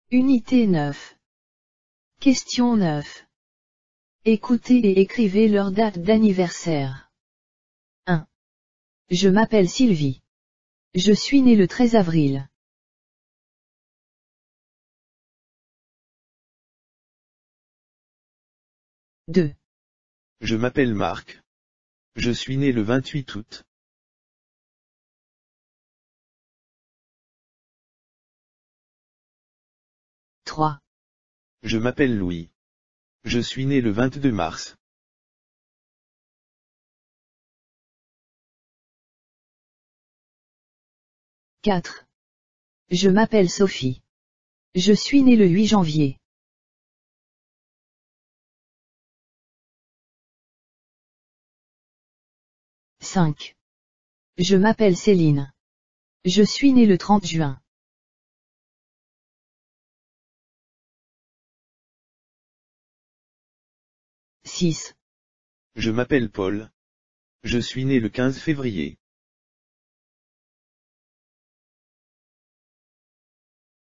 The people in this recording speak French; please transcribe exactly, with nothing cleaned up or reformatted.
Unité neuf. Question neuf. Écoutez et écrivez leur date d'anniversaire. un. Je m'appelle Sylvie. Je suis née le treize avril. deux. Je m'appelle Marc. Je suis né le vingt-huit août. trois. Je m'appelle Louis. Je suis né le vingt-deux mars. quatre. Je m'appelle Sophie. Je suis née le huit janvier. cinq. Je m'appelle Céline. Je suis née le trente juin. six. Je m'appelle Paul. Je suis né le quinze février.